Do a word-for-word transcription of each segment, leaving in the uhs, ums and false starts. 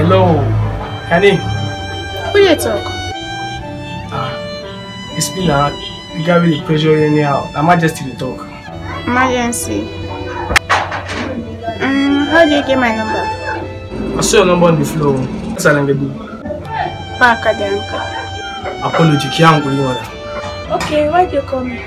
Hello, honey. Who you talk? Ah, it's me now. You can't really pressure you anyhow. I'm Majesty to talk. Emergency. Um, how do you get my number? I saw your number on the floor. What's that going to do? Paka Danka. Apology, can't go on. Okay, why do you call me?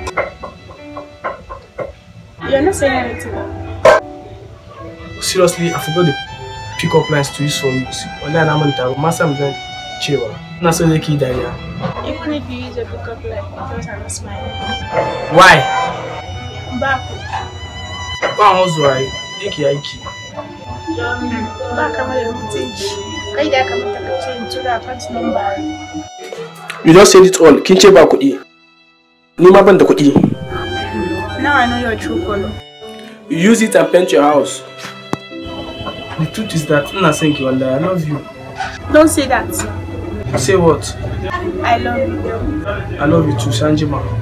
You're not saying anything. Seriously, I forgot the pick up lines to use for you. Online, I'm on the master. I'm going to chill. Not so the kid idea. Even if you use a pick up line, because I'm not smiling. Why? Back. Why also I? Iki Iki. Back, I'm a teach. I come to the account number. You just said it all. Kinche ba kudi. Ni ma ban da kudi. Now I know your true color. You use it and paint your house. The truth is that I'm not saying you and I love you. Don't say that. Say what? I love you. I love you too, Sanjima.